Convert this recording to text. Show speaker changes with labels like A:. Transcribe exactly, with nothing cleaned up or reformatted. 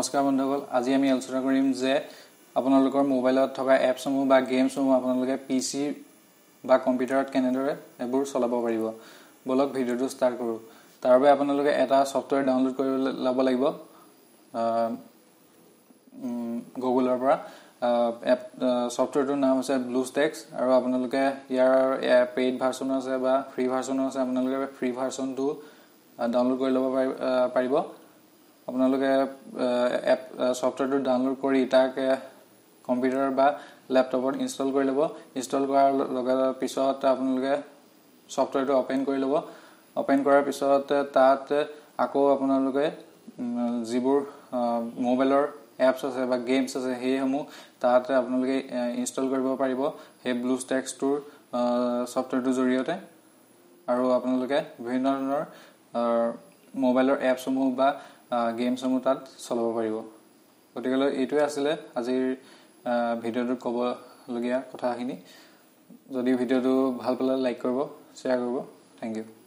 A: নমস্কাৰ বন্ধুসকল, আজি আমি আলোচনা কৰিম যে আপোনালোকৰ মোবাইলত থকা এপসমূহ বা গেমসমূহ আপোনালোকে পিচি বা কম্পিউটাৰত কেনেদৰে এবোৰ চলাব পাৰিব। বলক ভিডিঅ'টো ষ্টাৰ্ট কৰোঁ। তাৰ বাবে আপোনালোকে এটা সফটৱেৰ ডাউনলোড কৰি ল'ব লাগিব গুগলৰ পৰা। এপ সফটৱেৰটোৰ নাম হৈছে ব্লুষ্টেক্স আৰু আপোনালোকে ইয়াৰ পেইড ভাৰ্চনো আছে বা ফ্ৰী ভাৰ্চনো আছে। আপোনালোকে ফ্ৰী ভাৰ্চনটো ডাউনলোড কৰি ল'ব পাৰিব। আপোনালোকে এপ সফটৱেৰটো ডাউনলোড কৰি তাক কম্পিউটাৰ বা লেপটপত ইনষ্টল কৰি ল'ব। ইনষ্টল কৰাৰ লগে লগে পিছত আপোনালোকে সফটৱেৰটো অপেন কৰি ল'ব। অপেন কৰাৰ পিছত তাত আকৌ আপোনালোকে যিবোৰ মোবাইলৰ এপছ আছে বা গেমছ আছে সেইসমূহ তাত আপোনালোকে ইনষ্টল কৰিব পাৰিব সেই ব্লুষ্টেক্সটোৰ সফটৱেৰটোৰ জৰিয়তে। আৰু আপোনালোকে বিভিন্ন ধৰণৰ মোবাইলৰ এপসমূহ বা গেমসমূহ তাত চলাব পাৰিব। গতিকে এইটোৱে আছিলে আজিৰ ভিডিঅ'টোত ক'বলগীয়া কথাখিনি। যদি ভিডিঅ'টো ভাল পালে লাইক কৰিব, শ্বেয়াৰ কৰিব। Thank U.